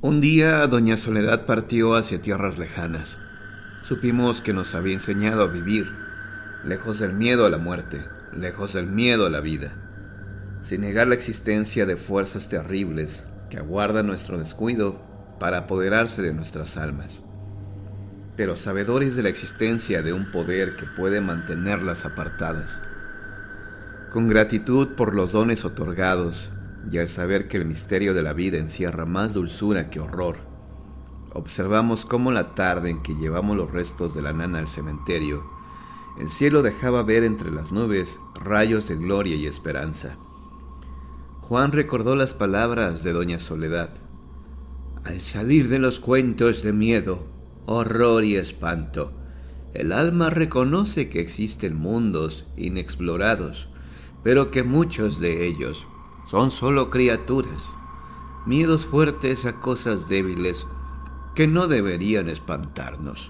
Un día doña Soledad partió hacia tierras lejanas. Supimos que nos había enseñado a vivir, lejos del miedo a la muerte, lejos del miedo a la vida, sin negar la existencia de fuerzas terribles que aguardan nuestro descuido para apoderarse de nuestras almas, pero sabedores de la existencia de un poder que puede mantenerlas apartadas. Con gratitud por los dones otorgados y al saber que el misterio de la vida encierra más dulzura que horror, observamos cómo la tarde en que llevamos los restos de la nana al cementerio, el cielo dejaba ver entre las nubes rayos de gloria y esperanza. Juan recordó las palabras de doña Soledad. Al salir de los cuentos de miedo, horror y espanto, el alma reconoce que existen mundos inexplorados, pero que muchos de ellos son solo criaturas, miedos fuertes a cosas débiles que no deberían espantarnos.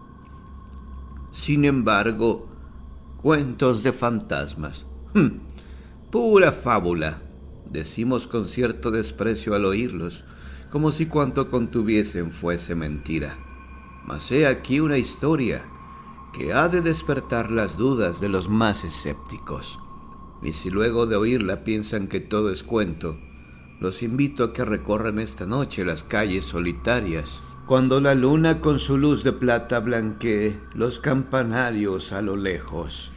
Sin embargo, cuentos de fantasmas, pura fábula, decimos con cierto desprecio al oírlos, como si cuanto contuviesen fuese mentira. Mas he aquí una historia que ha de despertar las dudas de los más escépticos. Y si luego de oírla piensan que todo es cuento, los invito a que recorran esta noche las calles solitarias, cuando la luna con su luz de plata blanquee los campanarios a lo lejos.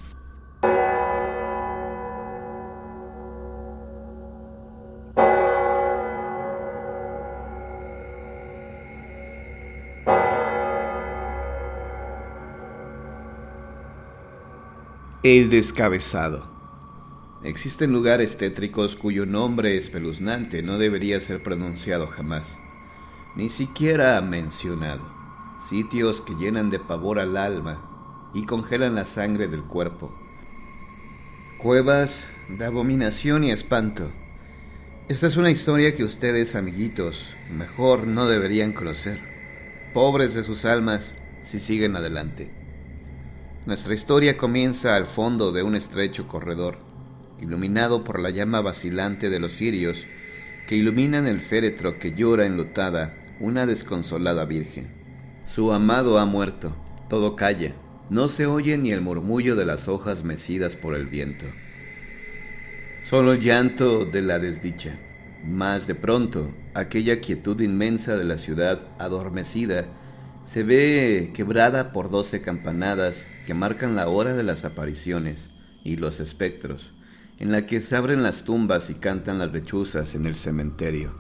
El descabezado. Existen lugares tétricos cuyo nombre espeluznante no debería ser pronunciado jamás, ni siquiera mencionado. Sitios que llenan de pavor al alma y congelan la sangre del cuerpo. Cuevas de abominación y espanto. Esta es una historia que ustedes, amiguitos, mejor no deberían conocer. Pobres de sus almas si siguen adelante. Nuestra historia comienza al fondo de un estrecho corredor, iluminado por la llama vacilante de los cirios que iluminan el féretro que llora enlutada una desconsolada virgen. Su amado ha muerto, todo calla, no se oye ni el murmullo de las hojas mecidas por el viento. Solo el llanto de la desdicha. Mas de pronto, aquella quietud inmensa de la ciudad adormecida se ve quebrada por 12 campanadas que marcan la hora de las apariciones y los espectros, en la que se abren las tumbas y cantan las lechuzas en el cementerio.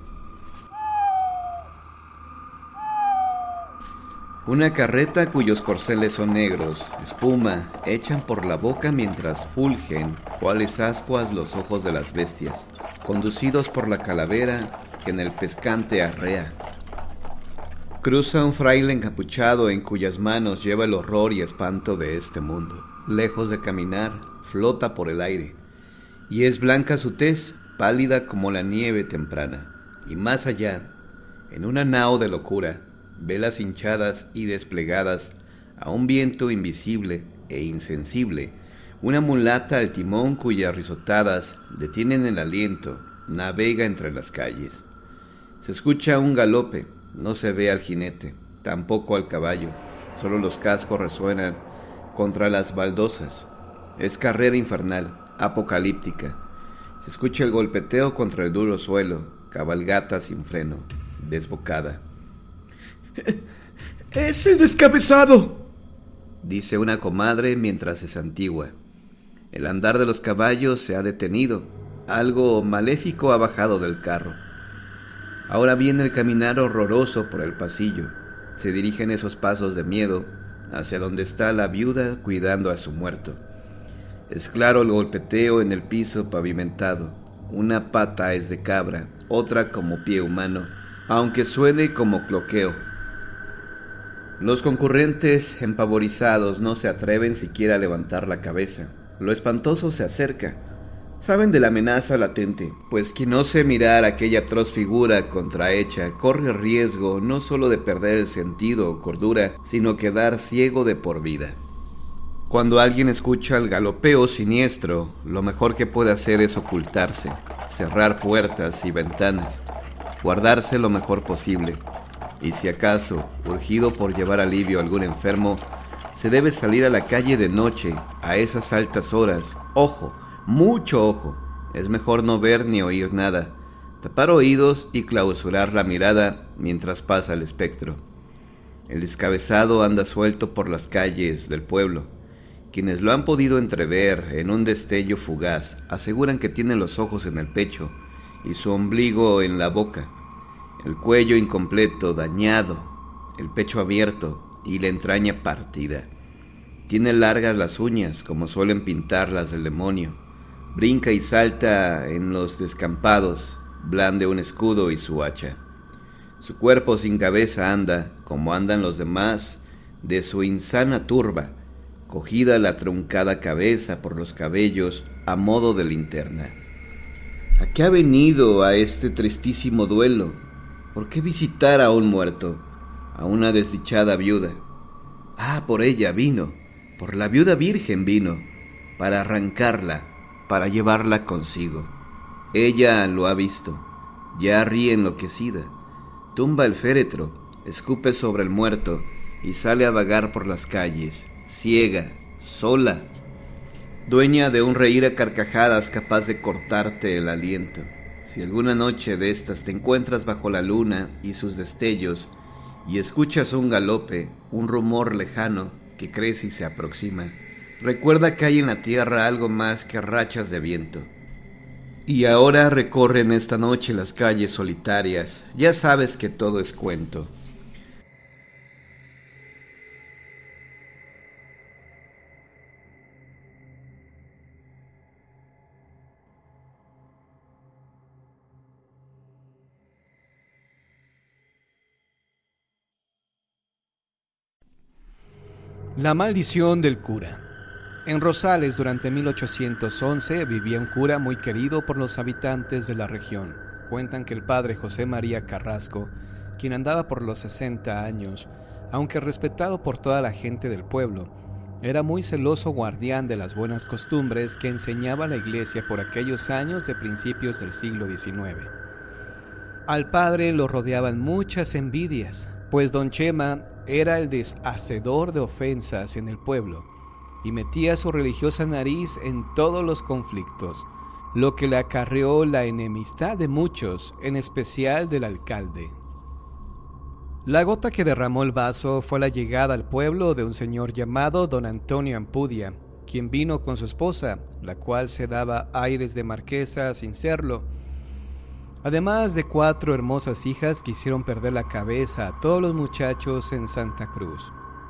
Una carreta cuyos corceles son negros, espuma, echan por la boca mientras fulgen, cuales ascuas los ojos de las bestias, conducidos por la calavera que en el pescante arrea. Cruza un fraile encapuchado en cuyas manos lleva el horror y espanto de este mundo. Lejos de caminar, flota por el aire, y es blanca su tez, pálida como la nieve temprana. Y más allá, en una nao de locura, velas hinchadas y desplegadas a un viento invisible e insensible, una mulata al timón cuyas risotadas detienen el aliento, navega entre las calles. Se escucha un galope, no se ve al jinete, tampoco al caballo, solo los cascos resuenan contra las baldosas. Es carrera infernal, apocalíptica. Se escucha el golpeteo contra el duro suelo, cabalgata sin freno, desbocada. ¡Es el descabezado!, dice una comadre mientras se santigua. El andar de los caballos se ha detenido. Algo maléfico ha bajado del carro. Ahora viene el caminar horroroso por el pasillo. Se dirigen esos pasos de miedo hacia donde está la viuda cuidando a su muerto. Es claro el golpeteo en el piso pavimentado. Una pata es de cabra, otra como pie humano, aunque suene como cloqueo. Los concurrentes, empavorizados, no se atreven siquiera a levantar la cabeza. Lo espantoso se acerca. Saben de la amenaza latente, pues quien ose mirar aquella atroz figura contrahecha corre riesgo no solo de perder el sentido o cordura, sino quedar ciego de por vida. Cuando alguien escucha el galopeo siniestro, lo mejor que puede hacer es ocultarse, cerrar puertas y ventanas. guardarse lo mejor posible, y si acaso, urgido por llevar alivio a algún enfermo, se debe salir a la calle de noche, a esas altas horas. Ojo, mucho ojo, es mejor no ver ni oír nada, tapar oídos y clausurar la mirada mientras pasa el espectro. El descabezado anda suelto por las calles del pueblo. Quienes lo han podido entrever en un destello fugaz aseguran que tiene los ojos en el pecho y su ombligo en la boca, el cuello incompleto, dañado, el pecho abierto y la entraña partida. Tiene largas las uñas, como suelen pintarlas del demonio. Brinca y salta en los descampados, blande un escudo y su hacha. Su cuerpo sin cabeza anda, como andan los demás, de su insana turba, cogida la truncada cabeza por los cabellos a modo de linterna. ¿A qué ha venido a este tristísimo duelo? ¿Por qué visitar a un muerto, a una desdichada viuda? Ah, por ella vino, por la viuda virgen vino, para arrancarla, para llevarla consigo. Ella lo ha visto, ya ríe enloquecida, tumba el féretro, escupe sobre el muerto y sale a vagar por las calles, ciega, sola, dueña de un reír a carcajadas capaz de cortarte el aliento. Si alguna noche de estas te encuentras bajo la luna y sus destellos y escuchas un galope, un rumor lejano que crece y se aproxima, recuerda que hay en la tierra algo más que rachas de viento. Y ahora recorren esta noche las calles solitarias, ya sabes que todo es cuento. La maldición del cura. En Rosales, durante 1811, vivía un cura muy querido por los habitantes de la región. Cuentan que el padre José María Carrasco, quien andaba por los 60 años, aunque respetado por toda la gente del pueblo, era muy celoso guardián de las buenas costumbres que enseñaba la iglesia por aquellos años de principios del siglo XIX. Al padre lo rodeaban muchas envidias, pues don Chema era el deshacedor de ofensas en el pueblo y metía su religiosa nariz en todos los conflictos, lo que le acarreó la enemistad de muchos, en especial del alcalde. La gota que derramó el vaso fue la llegada al pueblo de un señor llamado don Antonio Ampudia, quien vino con su esposa, la cual se daba aires de marquesa sin serlo, además de 4 hermosas hijas que hicieron perder la cabeza a todos los muchachos en Santa Cruz.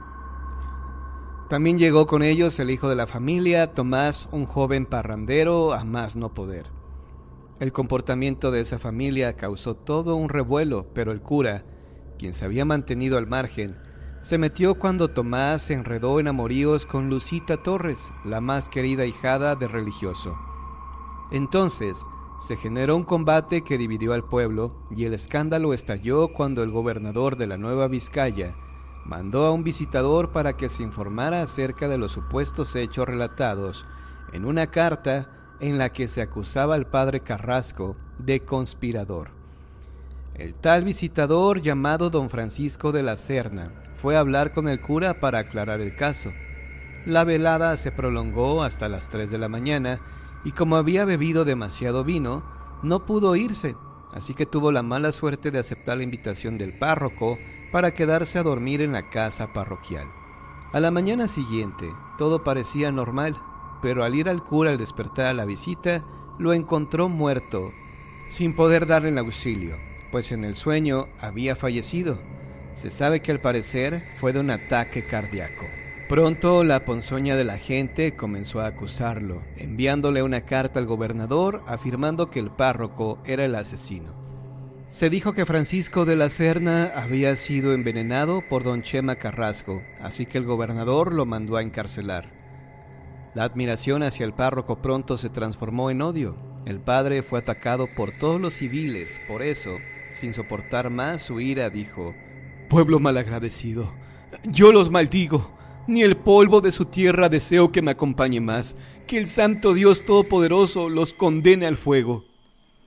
También llegó con ellos el hijo de la familia, Tomás, un joven parrandero a más no poder. El comportamiento de esa familia causó todo un revuelo, pero el cura, quien se había mantenido al margen, se metió cuando Tomás se enredó en amoríos con Lucita Torres, la más querida ahijada del religioso. Entonces se generó un combate que dividió al pueblo y el escándalo estalló cuando el gobernador de la Nueva Vizcaya mandó a un visitador para que se informara acerca de los supuestos hechos relatados en una carta en la que se acusaba al padre Carrasco de conspirador. El tal visitador, llamado don Francisco de la Serna, fue a hablar con el cura para aclarar el caso. La velada se prolongó hasta las 3 de la mañana y como había bebido demasiado vino, no pudo irse, así que tuvo la mala suerte de aceptar la invitación del párroco para quedarse a dormir en la casa parroquial. A la mañana siguiente, todo parecía normal, pero al ir al cura al despertar a la visita, lo encontró muerto, sin poder darle el auxilio, pues en el sueño había fallecido. Se sabe que al parecer fue de un ataque cardíaco. Pronto la ponzoña de la gente comenzó a acusarlo, enviándole una carta al gobernador afirmando que el párroco era el asesino. Se dijo que Francisco de la Serna había sido envenenado por don Chema Carrasco, así que el gobernador lo mandó a encarcelar. La admiración hacia el párroco pronto se transformó en odio. El padre fue atacado por todos los civiles, por eso, sin soportar más su ira, dijo: «Pueblo malagradecido, yo los maldigo. Ni el polvo de su tierra deseo que me acompañe más. Que el santo Dios Todopoderoso los condene al fuego».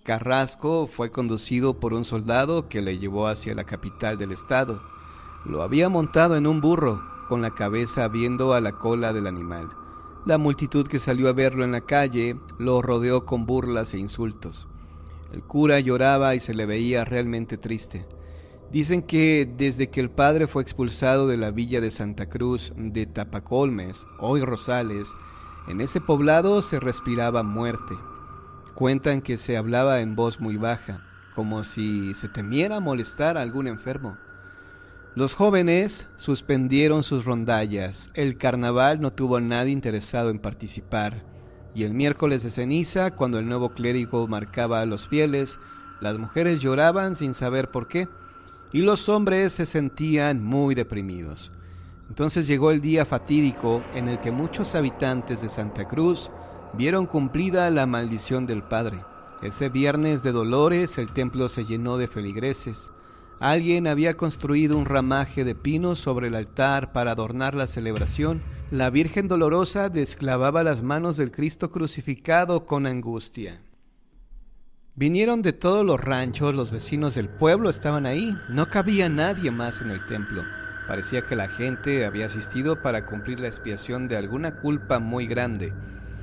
Carrasco fue conducido por un soldado que le llevó hacia la capital del estado. Lo había montado en un burro, con la cabeza viendo a la cola del animal. La multitud que salió a verlo en la calle lo rodeó con burlas e insultos. El cura lloraba y se le veía realmente triste. Dicen que desde que el padre fue expulsado de la villa de Santa Cruz de Tapacolmes, hoy Rosales, en ese poblado se respiraba muerte. Cuentan que se hablaba en voz muy baja, como si se temiera molestar a algún enfermo. Los jóvenes suspendieron sus rondallas, el carnaval no tuvo a nadie interesado en participar, y el miércoles de ceniza, cuando el nuevo clérigo marcaba a los fieles, las mujeres lloraban sin saber por qué, y los hombres se sentían muy deprimidos. Entonces llegó el día fatídico en el que muchos habitantes de Santa Cruz vieron cumplida la maldición del padre. Ese viernes de Dolores el templo se llenó de feligreses. Alguien había construido un ramaje de pinos sobre el altar para adornar la celebración. La Virgen Dolorosa desclavaba las manos del Cristo crucificado con angustia. Vinieron de todos los ranchos, los vecinos del pueblo estaban ahí. No cabía nadie más en el templo. Parecía que la gente había asistido para cumplir la expiación de alguna culpa muy grande.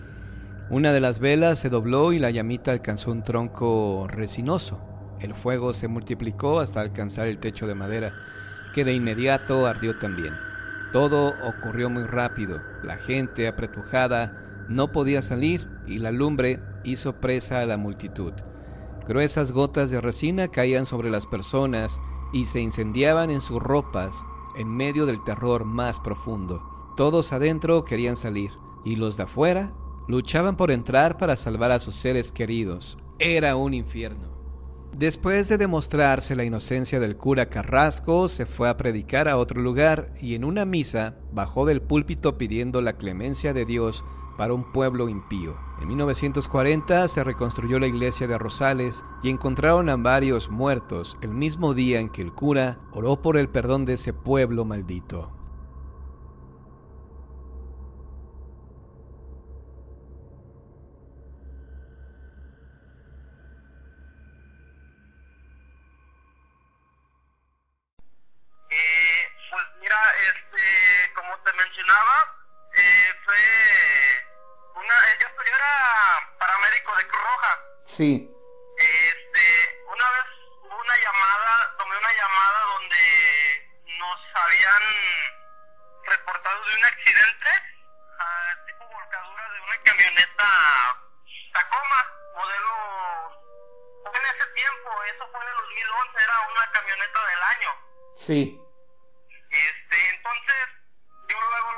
Una de las velas se dobló y la llamita alcanzó un tronco resinoso. El fuego se multiplicó hasta alcanzar el techo de madera, que de inmediato ardió también. Todo ocurrió muy rápido. La gente, apretujada, no podía salir y la lumbre hizo presa a la multitud. Gruesas gotas de resina caían sobre las personas y se incendiaban en sus ropas en medio del terror más profundo. Todos adentro querían salir y los de afuera luchaban por entrar para salvar a sus seres queridos. Era un infierno. Después de demostrarse la inocencia del cura Carrasco, se fue a predicar a otro lugar y en una misa bajó del púlpito pidiendo la clemencia de Dios para un pueblo impío. En 1940 se reconstruyó la iglesia de Rosales y encontraron a varios muertos el mismo día en que el cura oró por el perdón de ese pueblo maldito. Como te mencionaba, yo era paramédico de Cruz Roja. Sí. Una vez tomé una llamada donde nos habían reportado de un accidente, tipo volcadura de una camioneta Tacoma, modelo, en ese tiempo, eso fue en el 2011, era una camioneta del año. Sí. Entonces, yo luego,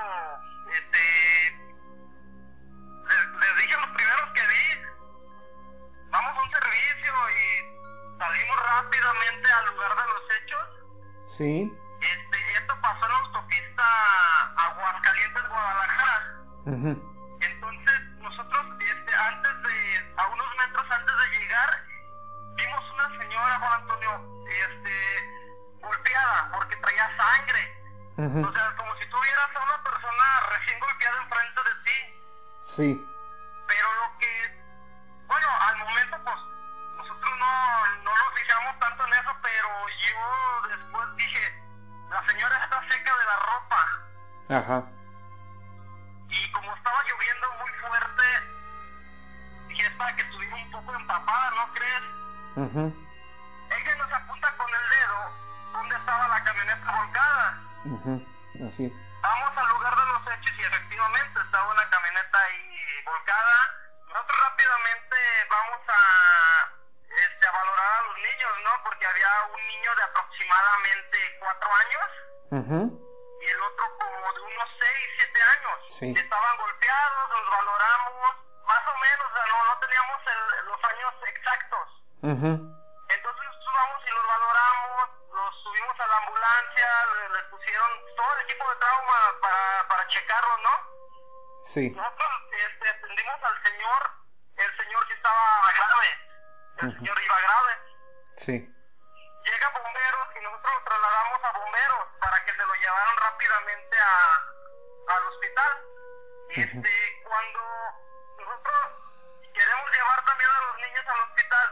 les dije a los primeros que vi, vamos a un servicio y salimos rápidamente al lugar de los hechos. Sí. Esto pasó en la autopista Aguascalientes-Guadalajara. Uh-huh. Entonces, nosotros, a unos metros antes de llegar, vimos una señora, Juan Antonio, golpeada porque traía sangre. Uh-huh. O sea, como si tuvieras a una persona recién golpeada enfrente de ti. Sí. Pero al momento pues nosotros no nos fijamos tanto en eso, pero yo después dije, la señora está seca de la ropa. Ajá. Y como estaba lloviendo muy fuerte, dije, es para que estuviera un poco empapada, ¿no crees? Uh-huh. Ella nos apunta con el dedo dónde estaba la camioneta volcada. Uh-huh. Así es. Vamos al lugar de los hechos y efectivamente estaba una camioneta ahí volcada. Nosotros rápidamente vamos a valorar a los niños, ¿no? Porque había un niño de aproximadamente 4 años. Uh-huh. Y el otro como de unos 6, 7 años. Sí. Estaban golpeados, los valoramos, más o menos, o sea, no teníamos los años exactos. Uh-huh. Entonces nosotros vamos y los valoramos, los subimos a la ambulancia, les pusieron todo el equipo de trauma para checarlos, ¿no? Sí. Nosotros atendimos al señor, el señor sí estaba grave, el señor iba grave. Sí. Llega bomberos y nosotros lo trasladamos a bomberos para que se lo llevaran rápidamente al hospital. Cuando nosotros queremos llevar también a los niños al hospital,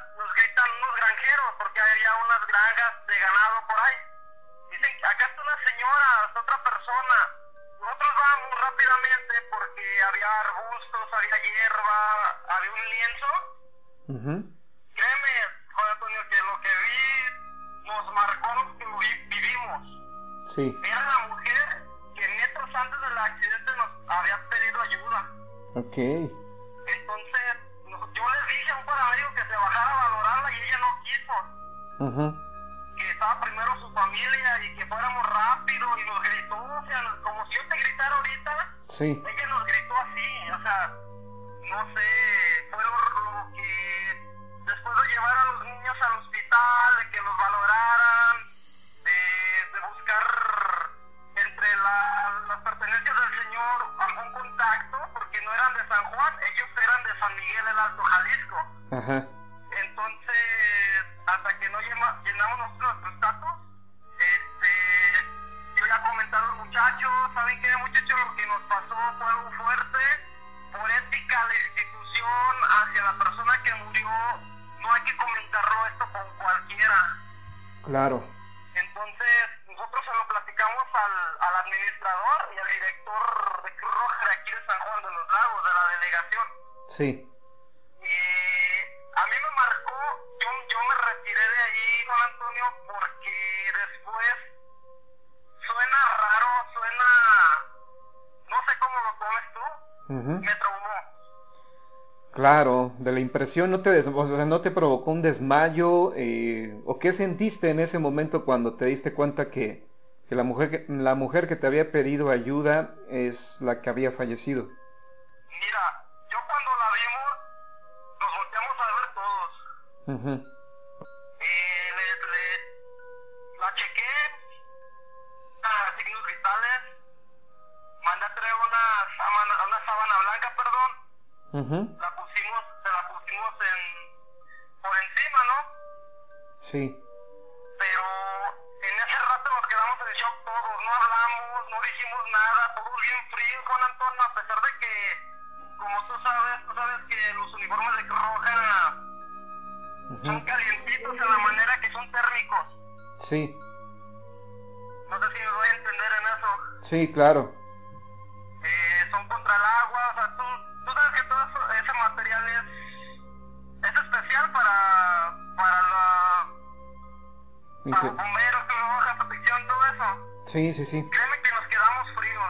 llamado por ahí. Dicen, acá está una señora, está otra persona. Nosotros vamos rápidamente porque había arbustos, había hierba, había un lienzo. Créeme, Juan Antonio, que lo que vi nos marcó los que lo vivimos. Sí. Era la mujer que metros antes del accidente nos había pedido ayuda. Ok. Entonces, yo les dije a un paramédico que se bajara a valorarla y ella no quiso. Que estaba primero su familia y que fuéramos rápido y nos gritó, o sea, como si yo te gritara ahorita. Sí. Ella nos gritó así, o sea, no sé, fue lo que después de llevar a los niños al hospital, de que los valoraran, de buscar entre las pertenencias del señor algún contacto, porque no eran de San Juan, ellos eran de San Miguel el Alto, Jalisco. Entonces, hasta que no llenamos nuestros datos, yo ya comentaron los muchachos, ¿saben qué, muchachos? Lo que nos pasó fue algo fuerte, por ética de la institución hacia la persona que murió, no hay que comentarlo esto con cualquiera. Claro. Entonces, nosotros se lo platicamos al administrador y al director de Cruz Roja de aquí de San Juan de los Lagos, de la delegación. Sí. Y a mí me marcó, yo me retiré de ahí, Juan Antonio, porque después suena raro, no sé cómo lo tomes tú, me traumó. Claro, de la impresión o sea, ¿no te provocó un desmayo? ¿O qué sentiste en ese momento cuando te diste cuenta que la mujer que te había pedido ayuda es la que había fallecido? Mira, yo cuando la vimos, nos volteamos a ver todos. La chequé, signos vitales, mandé a traer una sábana blanca, perdón. Se la pusimos por encima, ¿no? Sí. Pero en ese rato nos quedamos en shock todos, no hablamos, no dijimos nada, todos bien fríos, Juan Antonio, a pesar de que, como tú sabes que los uniformes de Cruz Roja son calientitos en la manera que son térmicos. Sí. No sé si me voy a entender en eso. Sí, claro. Son contra el agua, o sea, tú sabes que todo ese material es especial para los bomberos, Cruz Roja, protección, todo eso. Sí. Créeme que nos quedamos fríos.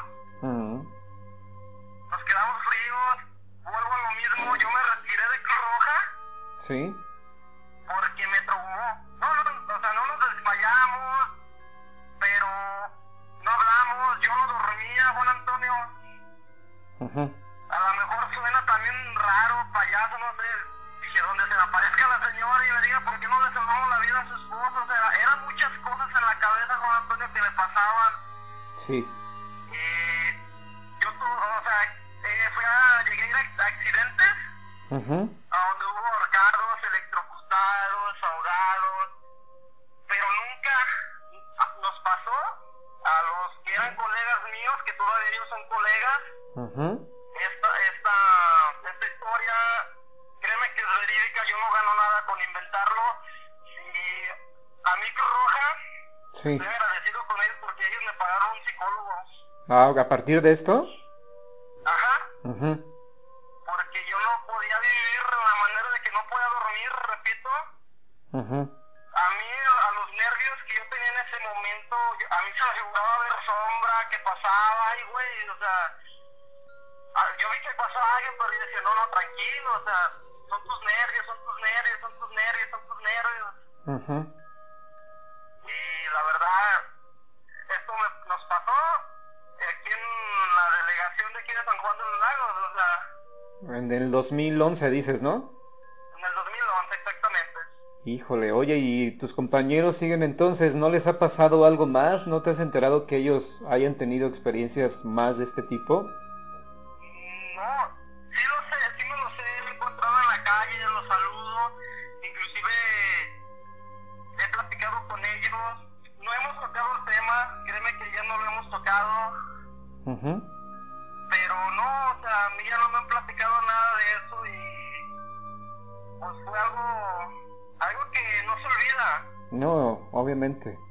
Nos quedamos fríos, vuelvo a lo mismo, yo me retiré de Cruz Roja. Sí. Porque me traumó. O sea, no nos desmayamos, pero no hablamos, yo no dormía, Juan Antonio. A lo mejor suena también raro, payaso, no sé. Dije, donde se le aparezca la señora y me diga por qué no le salvamos la vida a su esposo. O sea, eran muchas cosas en la cabeza, Juan Antonio, que le pasaban. Sí. Llegué a ir a accidentes, a donde hubo ahorcados, electrocutados, ahogados, pero nunca nos pasó a los que eran colegas míos, que todavía ellos son colegas. Esta historia, créeme que es verídica, yo no gano nada con inventarlo. Y a mí Cruz Roja, estoy agradecido con ellos porque ellos me pagaron un psicólogo. ¿A partir de esto? Ajá. Porque yo no podía vivir de la manera de que no podía dormir, repito. A mí, a los nervios que yo tenía en ese momento, a mí se me figuraba ver sombra que pasaba, y güey, o sea, yo vi que pasaba alguien, pero yo decía, no, tranquilo, o sea, son tus nervios. Y la verdad, esto nos pasó aquí en la delegación de aquí de San Juan de los Lagos, o sea. En el 2011 dices, ¿no? En el 2011, exactamente. Híjole, oye, ¿y tus compañeros siguen entonces? ¿No les ha pasado algo más? ¿No te has enterado que ellos hayan tenido experiencias más de este tipo? No, sí lo sé, sí me los he encontrado en la calle, los saludo, inclusive he platicado con ellos, no hemos tocado el tema, créeme que ya no lo hemos tocado, pero no, o sea, a mí ya no me han platicado nada de eso y pues fue algo que no se olvida. No, obviamente.